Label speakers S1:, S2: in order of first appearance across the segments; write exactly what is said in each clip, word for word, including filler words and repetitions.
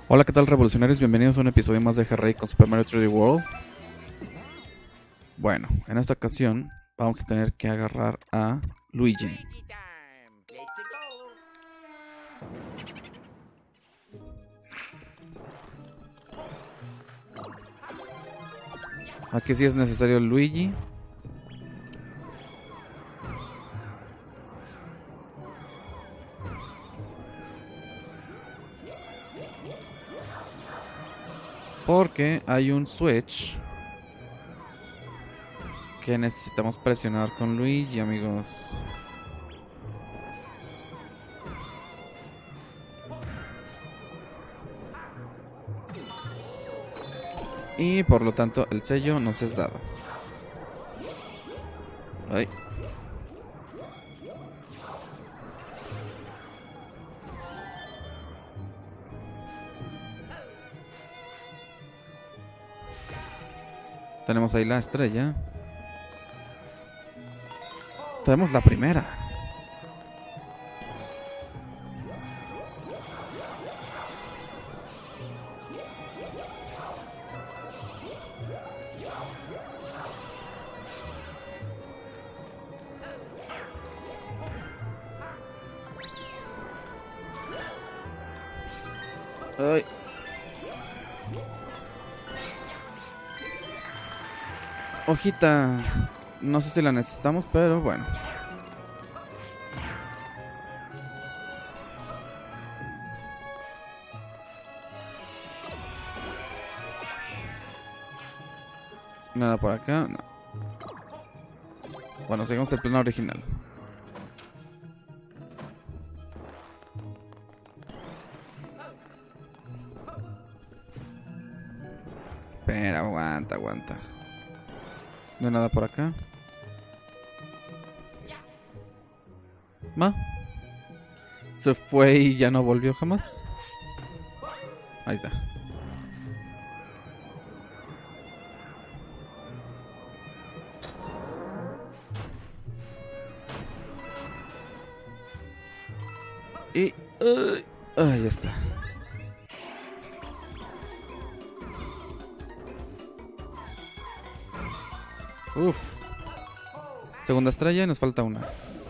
S1: Hola, ¿qué tal, revolucionarios? Bienvenidos a un episodio más de G-Ray con Super Mario tres D World. Bueno, en esta ocasión vamos a tener que agarrar a Luigi. Aquí sí es necesario Luigi. Porque hay un switch que necesitamos presionar con Luigi, amigos. Y por lo tanto el sello nos es dado. Ay. Tenemos ahí la estrella. Tenemos la primera. Ay. Hojita. No sé si la necesitamos, pero bueno. Nada por acá, no. Bueno, seguimos el plano original. Espera, aguanta, aguanta. No hay nada por acá. ¿Ma? Se fue y ya no volvió jamás. Ahí está. Y... Uh, ahí está. Uf. Segunda estrella y nos falta una.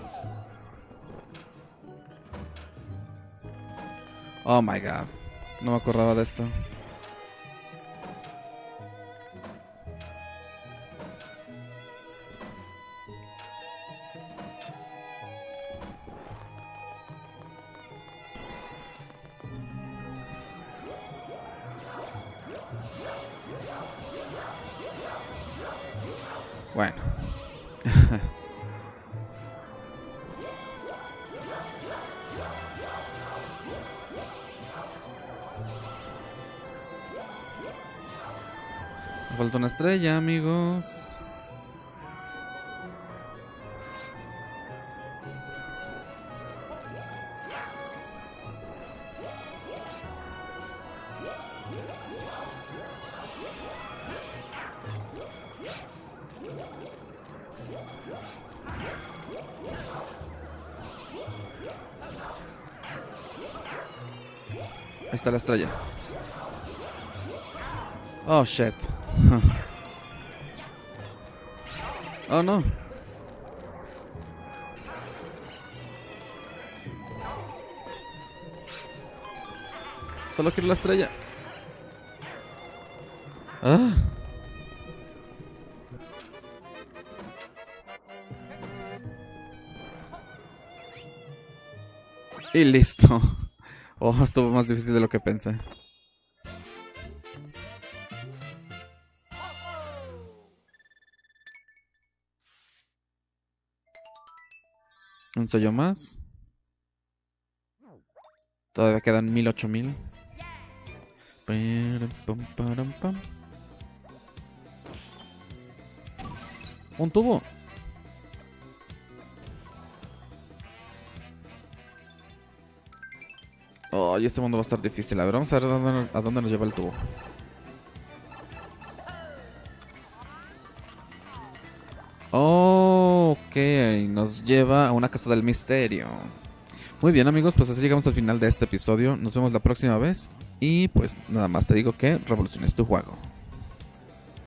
S1: Oh my god. No me acordaba de esto. Bueno. Me falta una estrella, amigos. Ahí está la estrella. Oh, shit. Oh, no. Solo quiero la estrella. Ah. Y listo. Oh, estuvo más difícil de lo que pensé. Un sello más. Todavía quedan mil, ocho mil. Un tubo. Oh, y este mundo va a estar difícil. A ver, vamos a ver a dónde, a dónde nos lleva el tubo. Oh, ok, nos lleva a una casa del misterio. Muy bien, amigos, pues así llegamos al final de este episodio. Nos vemos la próxima vez Y pues nada más te digo que revoluciones tu juego.